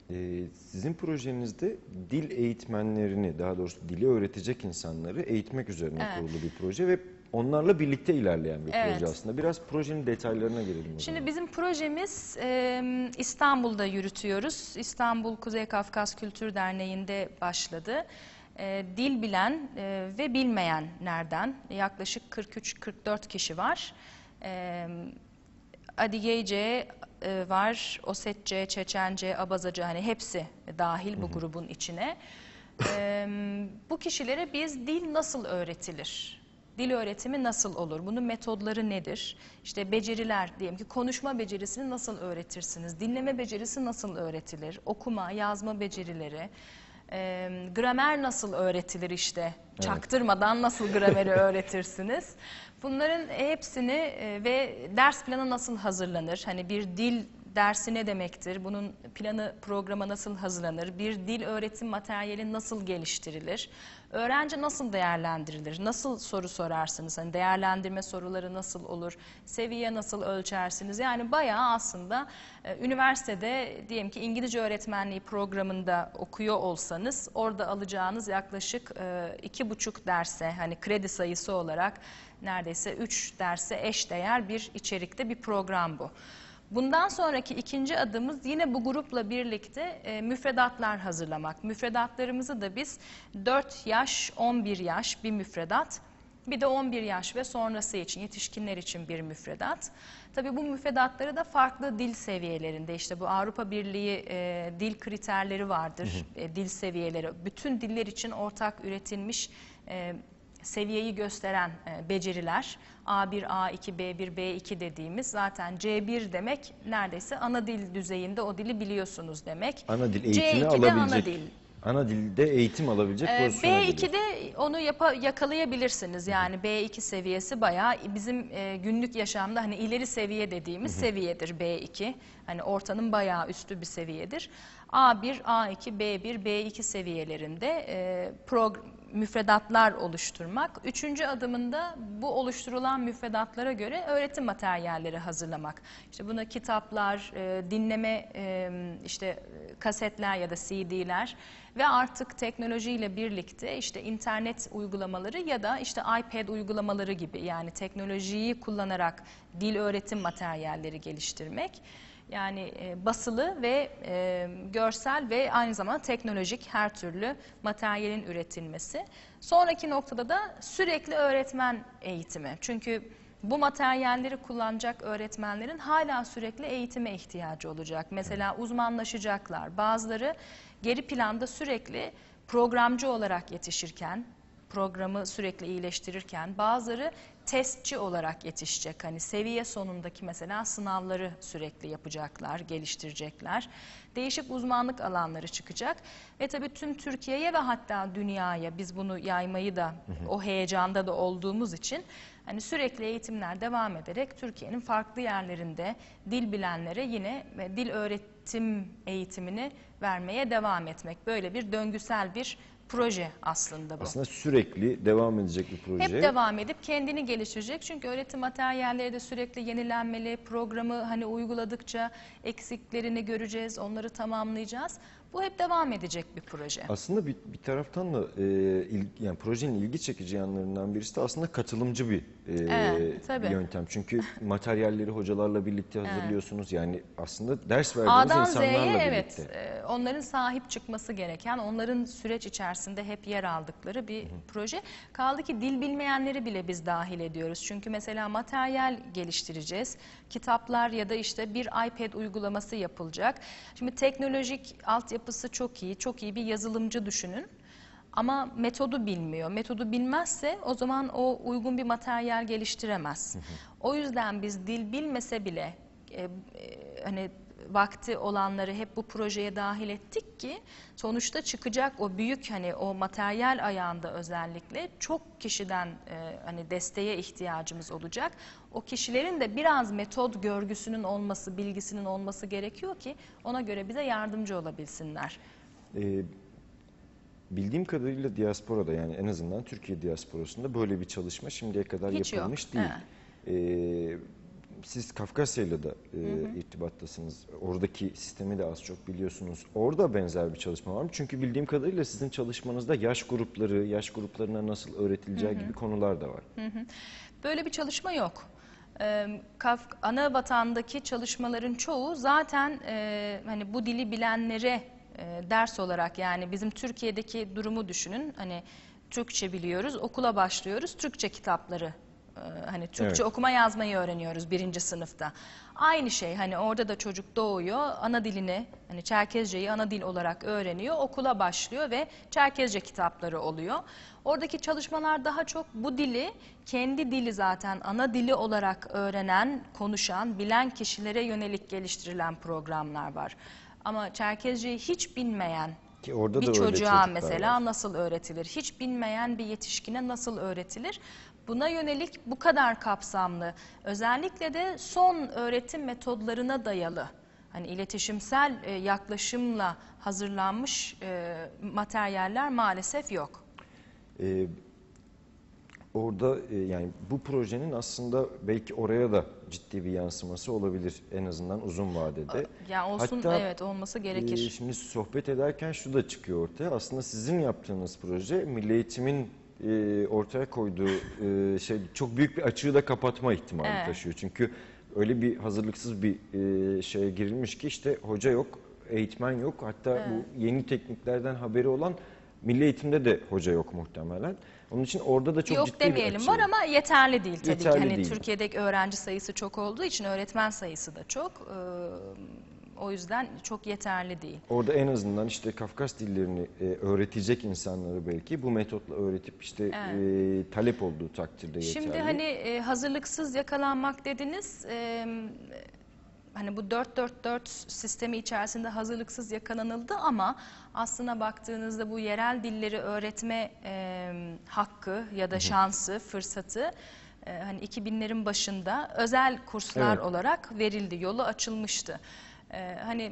Ee, sizin projenizde dil eğitmenlerini, daha doğrusu dili öğretecek insanları eğitmek üzerine Evet. kurulu bir proje ve onlarla birlikte ilerleyen bir Evet. proje aslında. Biraz projenin detaylarına girelim o Şimdi zaman. bizim projemiz e, İstanbul'da yürütüyoruz. İstanbul Kuzey Kafkas Kültür Derneği'nde başladı. E, dil bilen e, ve bilmeyenlerden yaklaşık kırk üç kırk dört kişi var. E, Adigeyce e, var, Osetçe, Çeçence, Abazaca, hani hepsi dahil bu grubun içine. E, bu kişilere biz dil nasıl öğretilir? Dil öğretimi nasıl olur? Bunun metodları nedir? İşte beceriler, diyelim ki konuşma becerisini nasıl öğretirsiniz? Dinleme becerisi nasıl öğretilir? Okuma, yazma becerileri, e, gramer nasıl öğretilir işte? Çaktırmadan nasıl grameri öğretirsiniz? Bunların hepsini e, ve ders planı nasıl hazırlanır? Hani bir dil dersi ne demektir? Bunun planı, programı nasıl hazırlanır? Bir dil öğretim materyali nasıl geliştirilir? Öğrenci nasıl değerlendirilir? Nasıl soru sorarsınız? Hani değerlendirme soruları nasıl olur? Seviye nasıl ölçersiniz? Yani bayağı aslında e, üniversitede diyelim ki İngilizce öğretmenliği programında okuyor olsanız orada alacağınız yaklaşık e, iki buçuk derse, hani kredi sayısı olarak neredeyse üç derse eşdeğer bir içerikte bir program bu. Bundan sonraki ikinci adımız yine bu grupla birlikte e, müfredatlar hazırlamak. Müfredatlarımızı da biz dört yaş, on bir yaş bir müfredat, bir de on bir yaş ve sonrası için, yetişkinler için bir müfredat. Tabii bu müfredatları da farklı dil seviyelerinde, işte bu Avrupa Birliği e, dil kriterleri vardır, hı hı. E, dil seviyeleri. Bütün diller için ortak üretilmiş e, seviyeyi gösteren e, beceriler. A bir, A iki, B bir, B iki dediğimiz, zaten C bir demek neredeyse ana dil düzeyinde o dili biliyorsunuz demek. Ana dil eğitimi C iki de alabilecek, ana dil. ana dilde eğitim alabilecek Ee, pozisyona B ikide geliyor. onu yapa, yakalayabilirsiniz. Yani B iki seviyesi bayağı bizim e, günlük yaşamda hani ileri seviye dediğimiz hı hı. seviyedir B iki. Hani ortanın bayağı üstü bir seviyedir. A bir, A iki, B bir, B iki seviyelerinde e, program, müfredatlar oluşturmak. Üçüncü adımında bu oluşturulan müfredatlara göre öğretim materyalleri hazırlamak. İşte buna kitaplar, e, dinleme e, işte kasetler ya da C D'ler ve artık teknolojiyle birlikte işte internet uygulamaları ya da işte iPad uygulamaları gibi, yani teknolojiyi kullanarak dil öğretim materyalleri geliştirmek. Yani e, basılı ve e, görsel ve aynı zamanda teknolojik her türlü materyalin üretilmesi. Sonraki noktada da sürekli öğretmen eğitimi. Çünkü bu materyalleri kullanacak öğretmenlerin hala sürekli eğitime ihtiyacı olacak. Mesela uzmanlaşacaklar. Bazıları geri planda sürekli programcı olarak yetişirken, programı sürekli iyileştirirken, bazıları testçi olarak yetişecek. Hani seviye sonundaki mesela sınavları sürekli yapacaklar, geliştirecekler. Değişik uzmanlık alanları çıkacak ve tabii tüm Türkiye'ye ve hatta dünyaya biz bunu yaymayı da hı hı. o heyecanda da olduğumuz için hani sürekli eğitimler devam ederek Türkiye'nin farklı yerlerinde dil bilenlere yine dil öğretim eğitimini vermeye devam etmek. Böyle bir döngüsel bir proje aslında bu. Aslında sürekli devam edecek bir proje. Hep devam edip kendini geliştirecek. Çünkü öğretim materyalleri de sürekli yenilenmeli. Programı hani uyguladıkça eksiklerini göreceğiz, onları tamamlayacağız. Bu hep devam edecek bir proje. Aslında bir, bir taraftan da e, il, yani projenin ilgi çekici yanlarından birisi de aslında katılımcı bir e, evet, yöntem. Çünkü materyalleri hocalarla birlikte hazırlıyorsunuz. Evet. Yani aslında ders verdiğiniz A'dan insanlarla Z'ye, birlikte. Evet, e, onların sahip çıkması gereken, onların süreç içerisinde hep yer aldıkları bir hı hı. proje. Kaldı ki dil bilmeyenleri bile biz dahil ediyoruz. Çünkü mesela materyal geliştireceğiz. Kitaplar ya da işte bir iPad uygulaması yapılacak. Şimdi teknolojik altyapısı çok iyi, çok iyi bir yazılımcı düşünün. Ama metodu bilmiyor. Metodu bilmezse o zaman o uygun bir materyal geliştiremez. Hı hı. O yüzden biz dil bilmese bile e, e, hani vakti olanları hep bu projeye dahil ettik ki sonuçta çıkacak o büyük hani o materyal ayağında özellikle çok kişiden e, hani desteğe ihtiyacımız olacak. O kişilerin de biraz metod görgüsünün olması, bilgisinin olması gerekiyor ki ona göre bize yardımcı olabilsinler. Ee, bildiğim kadarıyla diasporada, yani en azından Türkiye diasporasında böyle bir çalışma şimdiye kadar Hiç yapılmış yok. değil. Evet. Ee, siz Kafkasya'yla da e, hı hı. irtibattasınız. Oradaki sistemi de az çok biliyorsunuz. Orada benzer bir çalışma var mı? Çünkü bildiğim kadarıyla sizin çalışmanızda yaş grupları, yaş gruplarına nasıl öğretileceği hı hı. gibi konular da var. Hı hı. Böyle bir çalışma yok. Ee, Kaf, ana vatandaki çalışmaların çoğu zaten e, hani bu dili bilenlere e, ders olarak, yani bizim Türkiye'deki durumu düşünün. Hani Türkçe biliyoruz, okula başlıyoruz, Türkçe kitapları. Hani Türkçe evet. okuma yazmayı öğreniyoruz birinci sınıfta. Aynı şey, hani orada da çocuk doğuyor, ana dilini, hani Çerkezceyi ana dil olarak öğreniyor, okula başlıyor ve Çerkezce kitapları oluyor. Oradaki çalışmalar daha çok bu dili, kendi dili zaten ana dili olarak öğrenen, konuşan, bilen kişilere yönelik geliştirilen programlar var. Ama Çerkezceyi hiç bilmeyen Ki orada bir da çocuğa mesela var. nasıl öğretilir? Hiç bilmeyen bir yetişkine nasıl öğretilir? Buna yönelik bu kadar kapsamlı, özellikle de son öğretim metodlarına dayalı, hani iletişimsel e, yaklaşımla hazırlanmış e, materyaller maalesef yok. Ee, orada e, yani bu projenin aslında belki oraya da ciddi bir yansıması olabilir, en azından uzun vadede. Yani olsun, Hatta, evet, olması gerekir. E, şimdi sohbet ederken şu da çıkıyor ortaya. Aslında sizin yaptığınız proje Milli Eğitim'in e, ortaya koyduğu e, şey çok büyük bir açığı da kapatma ihtimali Evet. taşıyor. Çünkü öyle bir hazırlıksız bir e, şeye girilmiş ki işte hoca yok, eğitmen yok. Hatta evet. bu yeni tekniklerden haberi olan Milli Eğitim'de de hoca yok muhtemelen. Onun için orada da çok yok ciddi demeyelim, bir açı var ama yeterli değil tabii yeterli ki. Hani değil. Türkiye'deki öğrenci sayısı çok olduğu için öğretmen sayısı da çok. Ee, o yüzden çok yeterli değil. Orada en azından işte Kafkas dillerini e, öğretecek insanları belki bu metotla öğretip işte evet. e, talep olduğu takdirde yeterli. Şimdi hani e, hazırlıksız yakalanmak dediniz. E, hani bu dört dört dört sistemi içerisinde hazırlıksız yakalanıldı ama aslına baktığınızda bu yerel dilleri öğretme e, hakkı ya da şansı, fırsatı e, hani iki binlerin başında özel kurslar evet. olarak verildi, yolu açılmıştı. E, hani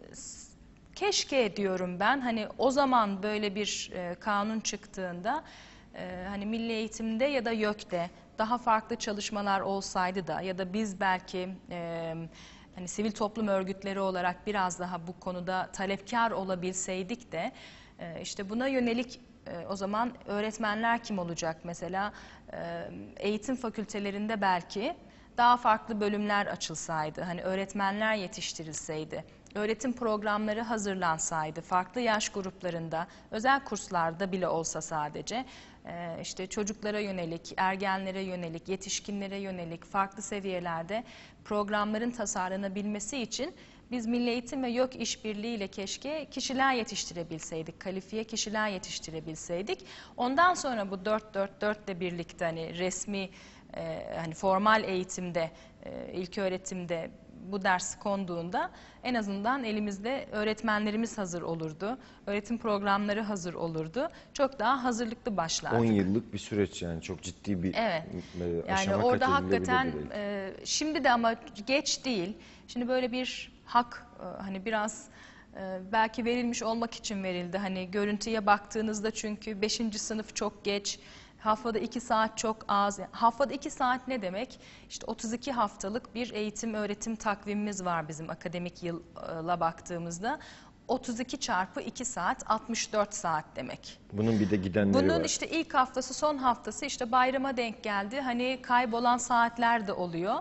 keşke diyorum ben, hani o zaman böyle bir e, kanun çıktığında e, hani milli eğitimde ya da YÖK'te daha farklı çalışmalar olsaydı da ya da biz belki e, hani sivil toplum örgütleri olarak biraz daha bu konuda talepkar olabilseydik de e, işte buna yönelik e, o zaman öğretmenler kim olacak mesela, e, eğitim fakültelerinde belki daha farklı bölümler açılsaydı, hani öğretmenler yetiştirilseydi, öğretim programları hazırlansaydı, farklı yaş gruplarında, özel kurslarda bile olsa sadece işte çocuklara yönelik, ergenlere yönelik, yetişkinlere yönelik farklı seviyelerde programların tasarlanabilmesi için biz Milli Eğitim ve YÖK işbirliğiyle keşke kişiler yetiştirebilseydik, kalifiye kişiler yetiştirebilseydik. Ondan sonra bu dört dört dört ile birlikte hani resmi, e, hani formal eğitimde, e, ilköğretimde bu ders konduğunda en azından elimizde öğretmenlerimiz hazır olurdu. Öğretim programları hazır olurdu. Çok daha hazırlıklı başlardık. on yıllık bir süreç, yani çok ciddi bir evet. e, yani aşama orada kat hakikaten e, şimdi de ama geç değil. Şimdi böyle bir hak e, hani biraz e, belki verilmiş olmak için verildi. Hani görüntüye baktığınızda, çünkü beşinci sınıf çok geç. Haftada iki saat çok az. Haftada iki saat ne demek? İşte otuz iki haftalık bir eğitim öğretim takvimimiz var bizim akademik yılla baktığımızda. otuz iki çarpı iki saat altmış dört saat demek. Bunun bir de gidenleri Bunun var. Bunun işte ilk haftası, son haftası işte bayrama denk geldi. Hani kaybolan saatler de oluyor.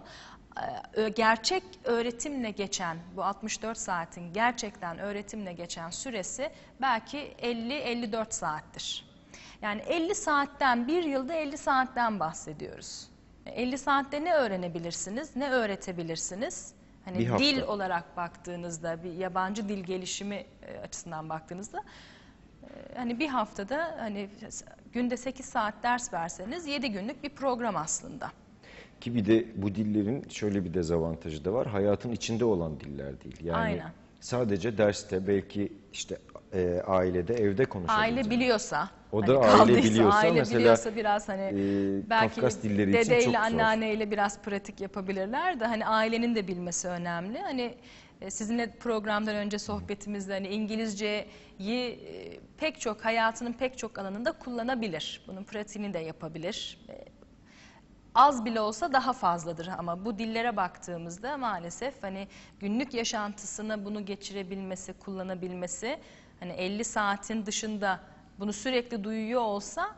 Gerçek öğretimle geçen, bu altmış dört saatin gerçekten öğretimle geçen süresi belki elli elli dört saattir. Yani elli saatten, bir yılda elli saatten bahsediyoruz. elli saatte ne öğrenebilirsiniz, ne öğretebilirsiniz? Hani dil olarak baktığınızda, bir yabancı dil gelişimi açısından baktığınızda, hani bir haftada hani günde sekiz saat ders verseniz yedi günlük bir program aslında. Ki bir de bu dillerin şöyle bir dezavantajı da var. Hayatın içinde olan diller değil. Yani Aynen. sadece derste, belki işte e, ailede, evde konuşabileceğim. Aile biliyorsa. O da hani aile biliyorsa, aile mesela biliyorsa biraz hani e, belki Kafkas dilleri için çok zor. dedeyle, anneanneyle biraz pratik yapabilirler de hani ailenin de bilmesi önemli. Hani sizinle programdan önce sohbetimizde hani İngilizceyi e, pek çok, hayatının pek çok alanında kullanabilir. Bunun pratiğini de yapabilir. az bile olsa daha fazladır ama bu dillere baktığımızda maalesef hani günlük yaşantısına bunu geçirebilmesi, kullanabilmesi, hani elli saatin dışında bunu sürekli duyuyor olsa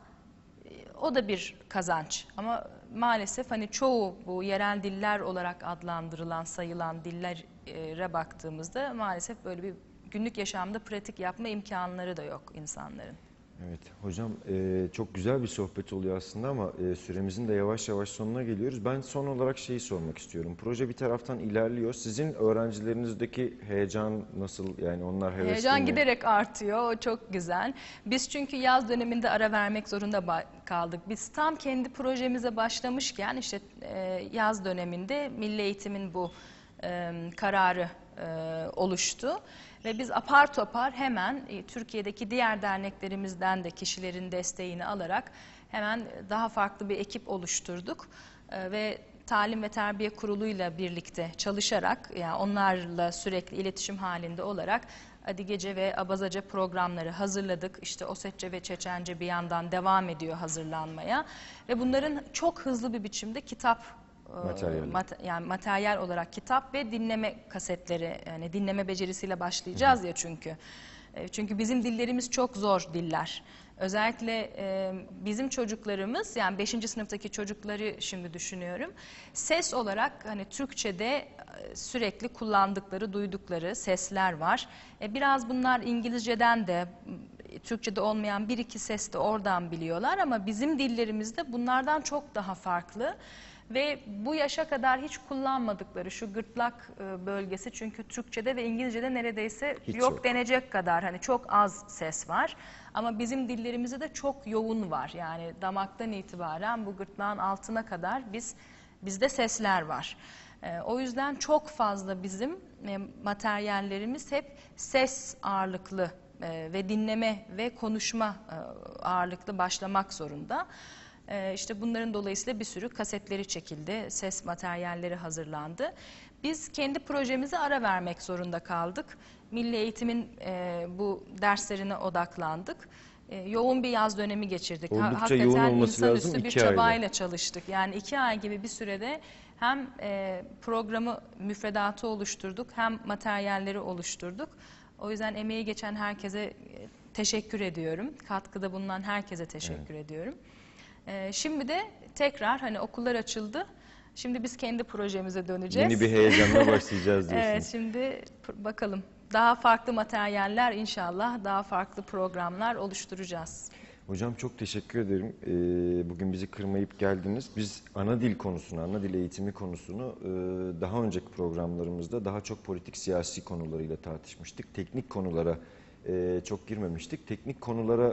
o da bir kazanç. Ama maalesef hani çoğu bu yerel diller olarak adlandırılan, sayılan dillere baktığımızda maalesef böyle bir günlük yaşamda pratik yapma imkanları da yok insanların. Evet hocam, e, çok güzel bir sohbet oluyor aslında ama e, süremizin de yavaş yavaş sonuna geliyoruz. Ben son olarak şeyi sormak istiyorum. Proje bir taraftan ilerliyor. Sizin öğrencilerinizdeki heyecan nasıl? Yani onlar hevesli Heyecan mi? giderek artıyor. O çok güzel. Biz çünkü yaz döneminde ara vermek zorunda kaldık. Biz tam kendi projemize başlamışken işte e, yaz döneminde Milli Eğitim'in bu e, kararı e, oluştu. Ve biz apar topar hemen e, Türkiye'deki diğer derneklerimizden de kişilerin desteğini alarak hemen daha farklı bir ekip oluşturduk. E, ve Talim ve Terbiye Kurulu'yla birlikte çalışarak, yani onlarla sürekli iletişim halinde olarak Adigece ve Abazaca programları hazırladık. İşte Osetçe ve Çeçence bir yandan devam ediyor hazırlanmaya. Ve bunların çok hızlı bir biçimde kitap Materyal. Mat yani materyal olarak kitap ve dinleme kasetleri, yani dinleme becerisiyle başlayacağız ya çünkü. E, çünkü bizim dillerimiz çok zor diller. Özellikle e, bizim çocuklarımız, yani beşinci sınıftaki çocukları şimdi düşünüyorum. Ses olarak hani Türkçe'de e, sürekli kullandıkları, duydukları sesler var. E, biraz bunlar İngilizce'den de, Türkçe'de olmayan bir iki ses de oradan biliyorlar ama bizim dillerimizde bunlardan çok daha farklı. Ve bu yaşa kadar hiç kullanmadıkları şu gırtlak bölgesi, çünkü Türkçe'de ve İngilizce'de neredeyse Hiç yok, yok denecek kadar hani çok az ses var. Ama bizim dillerimizde de çok yoğun var. Yani damaktan itibaren bu gırtlağın altına kadar biz bizde sesler var. O yüzden çok fazla bizim materyallerimiz hep ses ağırlıklı ve dinleme ve konuşma ağırlıklı başlamak zorunda. Ee, işte bunların dolayısıyla bir sürü kasetleri çekildi, ses materyalleri hazırlandı. Biz kendi projemize ara vermek zorunda kaldık. Milli Eğitim'in e, bu derslerine odaklandık. E, yoğun bir yaz dönemi geçirdik. Ha, Oldukça hakikaten yoğun olması insanüstü lazım, bir iki ayda. çabayla çalıştık. Yani iki ay gibi bir sürede hem e, programı, müfredatı oluşturduk, hem materyalleri oluşturduk. O yüzden emeği geçen herkese e, teşekkür ediyorum. Katkıda bulunan herkese teşekkür evet. ediyorum. Ee, şimdi de tekrar hani okullar açıldı. Şimdi biz kendi projemize döneceğiz. Yeni bir heyecanla başlayacağız diyorsunuz. Evet, şimdi bakalım daha farklı materyaller, inşallah daha farklı programlar oluşturacağız. Hocam çok teşekkür ederim. Ee, bugün bizi kırmayıp geldiniz. Biz ana dil konusunu, ana dil eğitimi konusunu e, daha önceki programlarımızda daha çok politik siyasi konularıyla tartışmıştık. Teknik konulara e, çok girmemiştik. Teknik konulara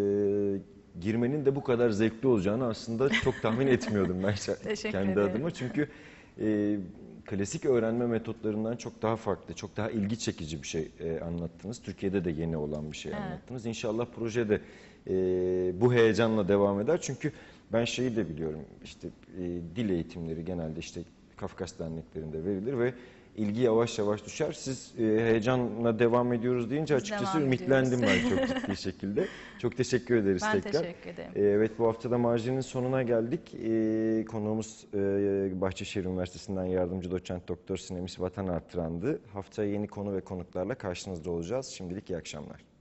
e, girmenin de bu kadar zevkli olacağını aslında çok tahmin etmiyordum ben kendi ederim. adıma. Çünkü e, klasik öğrenme metotlarından çok daha farklı, çok daha ilgi çekici bir şey e, anlattınız. Türkiye'de de yeni olan bir şey evet. anlattınız. İnşallah projede e, bu heyecanla devam eder. Çünkü ben şeyi de biliyorum, işte e, dil eğitimleri genelde işte Kafkas derneklerinde verilir ve ilgi yavaş yavaş düşer. Siz e, heyecanla devam ediyoruz deyince Biz açıkçası ümitlendim ben çok ciddi şekilde. Çok teşekkür ederiz ben tekrar. Ben teşekkür ederim. E, evet, bu haftada Marjin'in sonuna geldik. E, konuğumuz e, Bahçeşehir Üniversitesi'nden yardımcı doçent doktor Sinemis Vatan Artıran'dı. Haftaya yeni konu ve konuklarla karşınızda olacağız. Şimdilik iyi akşamlar.